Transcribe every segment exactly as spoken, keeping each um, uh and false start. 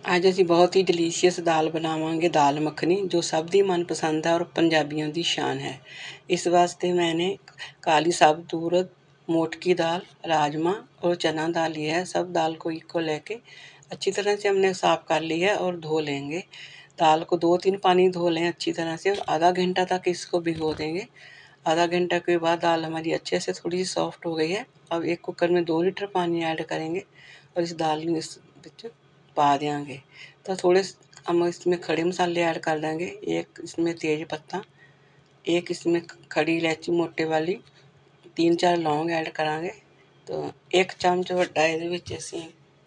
ਅੱਜ ਅਸੀਂ ਬਹੁਤ ਹੀ ਡਿਲੀਸ਼ੀਅਸ ਦਾਲ ਬਣਾਵਾਂਗੇ, दाल मखनी, जो सब दी मनपसंद है और पंजाबियों की शान है। इस वास्ते मैंने काली साबुत उड़द, मोठ की दाल, राजमा और चना दाल लिया है। सब दाल को इको लेके अच्छी तरह से हमने साफ़ कर लिया है और धो लेंगे। दाल को दो तीन पानी धो लें अच्छी तरह से और आधा घंटा तक इसको भिगो देंगे। आधा घंटा के बाद दाल हमारी अच्छे से थोड़ी सी सॉफ्ट हो गई है। अब एक कुकर में दो लीटर पानी ऐड करेंगे और इस दाल में इस पा देंगे। तो थोड़े हम इसमें खड़े मसाले ऐड कर देंगे। एक इसमें तेज पत्ता, एक इसमें खड़ी इलायची मोटे वाली, तीन चार लौंग ऐड करांगे। तो एक चम्मच वड्डा ਇਹਦੇ ਵਿੱਚ ਅਸੀਂ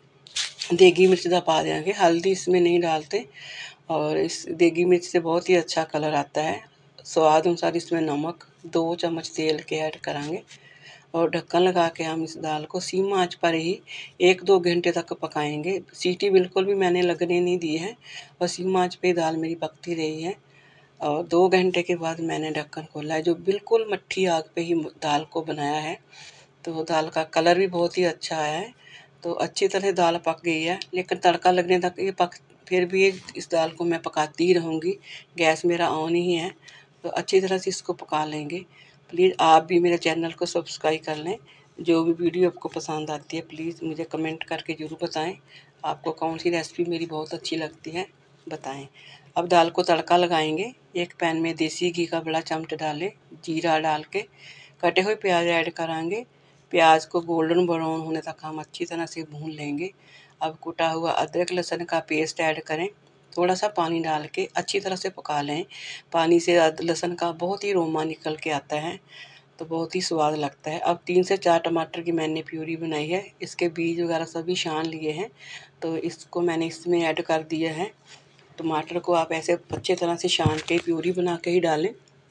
देगी मिर्च का पा देंगे। हल्दी इसमें नहीं डालते और इस देगी मिर्च से बहुत ही अच्छा कलर आता है। स्वाद अनुसार इसमें नमक, दो चम्मच तेल के ऐड करांगे और ढक्कन लगा के हम इस दाल को सीम आंच पर ही एक दो घंटे तक पकाएंगे। सीटी बिल्कुल भी मैंने लगने नहीं दी है और सीम आंच पे दाल मेरी पकती रही है। और दो घंटे के बाद मैंने ढक्कन खोला है, जो बिल्कुल मट्ठी आग पे ही दाल को बनाया है। तो दाल का कलर भी बहुत ही अच्छा आया है। तो अच्छी तरह दाल पक गई है, लेकिन तड़का लगने तक ये पक फिर भी इस दाल को मैं पकाती ही रहूँगी। गैस मेरा ऑन ही है, तो अच्छी तरह से इसको पका लेंगे। प्लीज़ आप भी मेरे चैनल को सब्सक्राइब कर लें। जो भी वीडियो आपको पसंद आती है प्लीज़ मुझे कमेंट करके ज़रूर बताएं। आपको कौन सी रेसिपी मेरी बहुत अच्छी लगती है बताएं। अब दाल को तड़का लगाएंगे। एक पैन में देसी घी का बड़ा चम्मच डालें, जीरा डाल के कटे हुए प्याज ऐड कराएंगे। प्याज को गोल्डन ब्राउन होने तक हम अच्छी तरह से भून लेंगे। अब कुटा हुआ अदरक लहसुन का पेस्ट ऐड करें। थोड़ा सा पानी डाल के अच्छी तरह से पका लें। पानी से लहसुन का बहुत ही रोमा निकल के आता है, तो बहुत ही स्वाद लगता है। अब तीन से चार टमाटर की मैंने प्यूरी बनाई है। इसके बीज वगैरह सभी छान लिए हैं, तो इसको मैंने इसमें ऐड कर दिया है। टमाटर को आप ऐसे अच्छी तरह से छान के प्यूरी बना के ही डालें।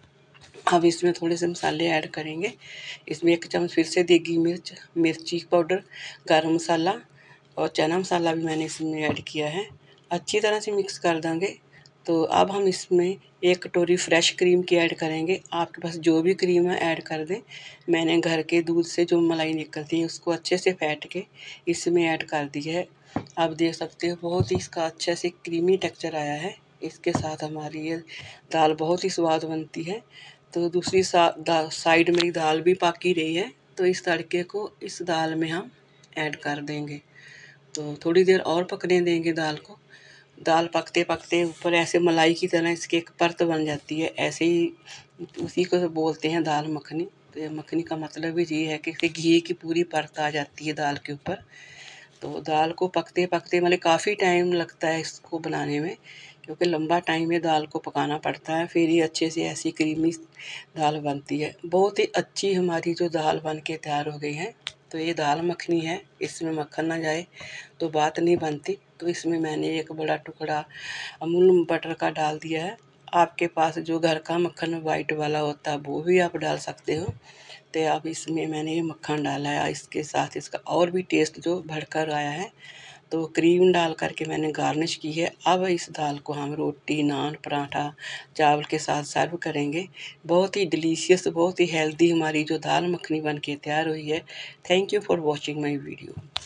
अब इसमें थोड़े से मसाले ऐड करेंगे। इसमें एक चम्मच फिर से देगी मिर्च, मिर्ची पाउडर, गरम मसाला और चना मसाला भी मैंने इसमें ऐड किया है। अच्छी तरह से मिक्स कर देंगे। तो अब हम इसमें एक कटोरी फ्रेश क्रीम की ऐड करेंगे। आपके पास जो भी क्रीम है ऐड कर दें। मैंने घर के दूध से जो मलाई निकलती है उसको अच्छे से फेंट के इसमें ऐड कर दी है। आप देख सकते हो बहुत ही इसका अच्छे से क्रीमी टेक्सचर आया है। इसके साथ हमारी ये दाल बहुत ही स्वाद बनती है। तो दूसरी साइड मेरी दाल भी पक ही रही है, तो इस तड़के को इस दाल में हम ऐड कर देंगे। तो थोड़ी देर और पकने देंगे दाल को। दाल पकते पकते ऊपर ऐसे मलाई की तरह इसकी एक परत बन जाती है। ऐसे ही उसी को बोलते हैं दाल मखनी। तो मखनी का मतलब भी ये है कि घी की पूरी परत आ जाती है दाल के ऊपर। तो दाल को पकते पकते मतलब काफ़ी टाइम लगता है इसको बनाने में, क्योंकि लंबा टाइम में दाल को पकाना पड़ता है, फिर ही अच्छे से ऐसी क्रीमी दाल बनती है। बहुत ही अच्छी हमारी जो दाल बन के तैयार हो गई है। तो ये दाल मखनी है, इसमें मक्खन ना जाए तो बात नहीं बनती। तो इसमें मैंने एक बड़ा टुकड़ा अमूल बटर का डाल दिया है। आपके पास जो घर का मक्खन वाइट वाला होता है वो भी आप डाल सकते हो। तो अब इसमें मैंने ये मक्खन डाला है, इसके साथ इसका और भी टेस्ट जो बढ़कर आया है। तो क्रीम डाल करके मैंने गार्निश की है। अब इस दाल को हम रोटी, नान, पराठा, चावल के साथ सर्व करेंगे। बहुत ही डिलीशियस, बहुत ही हेल्दी हमारी जो दाल मखनी बन के तैयार हुई है। Thank you for watching my video.